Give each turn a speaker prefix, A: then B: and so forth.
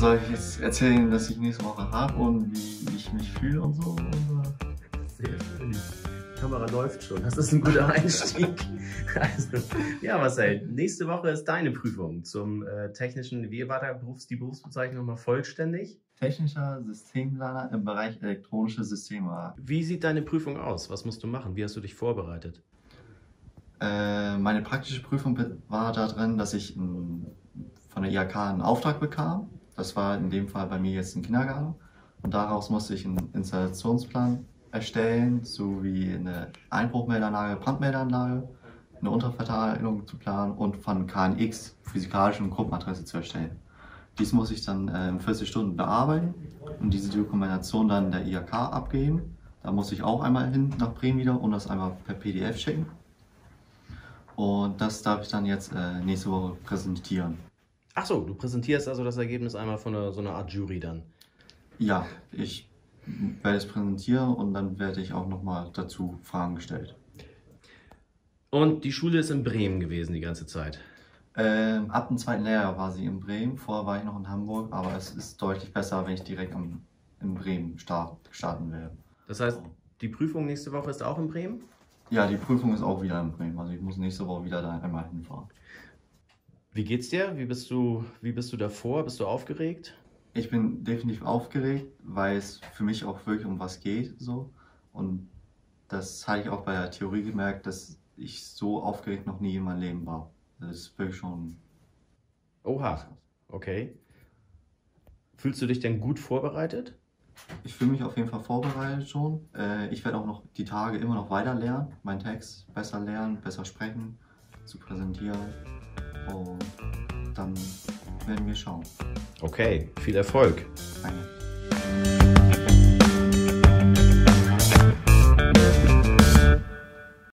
A: soll ich jetzt erzählen, dass ich nächste Woche habe und wie ich mich fühle und so? Oder?
B: Sehr schön. Die Kamera läuft schon. Das ist ein guter Einstieg. Also, ja, Marcel, nächste Woche ist deine Prüfung zum technischen, wie war die Berufsbezeichnung nochmal vollständig?
A: Technischer Systemplaner im Bereich elektronische Systeme.
B: Wie sieht deine Prüfung aus? Was musst du machen? Wie hast du dich vorbereitet?
A: Meine praktische Prüfung war da drin, dass ich von der IHK einen Auftrag bekam. Das war in dem Fall bei mir jetzt ein Kindergarten. Und daraus musste ich einen Installationsplan erstellen, sowie eine Einbruchmeldeanlage, Brandmeldeanlage, eine Unterverteilung zu planen und von KNX, physikalische und Gruppenadresse zu erstellen. Dies muss ich dann in 40 Stunden bearbeiten und diese Dokumentation dann der IHK abgeben. Da muss ich auch einmal hin nach Bremen wieder und das einmal per PDF schicken. Und das darf ich dann jetzt nächste Woche präsentieren.
B: Ach so, du präsentierst also das Ergebnis einmal von so einer Art Jury dann?
A: Ja, ich werde es präsentieren und dann werde ich auch nochmal dazu Fragen gestellt.
B: Und die Schule ist in Bremen gewesen die ganze Zeit?
A: Ab dem zweiten Lehrjahr war sie in Bremen, vorher war ich noch in Hamburg, aber es ist deutlich besser, wenn ich direkt in Bremen starten werde.
B: Das heißt, die Prüfung nächste Woche ist auch in Bremen?
A: Ja, die Prüfung ist auch wieder in Bremen, also ich muss nächste Woche wieder da einmal hinfahren.
B: Wie geht's dir? Wie bist du davor? Bist du aufgeregt?
A: Ich bin definitiv aufgeregt, weil es für mich auch wirklich um was geht. So. Und das hatte ich auch bei der Theorie gemerkt, dass ich so aufgeregt noch nie in meinem Leben war. Das ist wirklich schon...
B: Oha, okay. Fühlst du dich denn gut vorbereitet?
A: Ich fühle mich auf jeden Fall vorbereitet schon. Ich werde auch noch die Tage immer noch weiter lernen, meinen Text besser lernen, besser sprechen, zu präsentieren. Und dann werden wir schauen.
B: Okay, viel Erfolg.
A: Danke.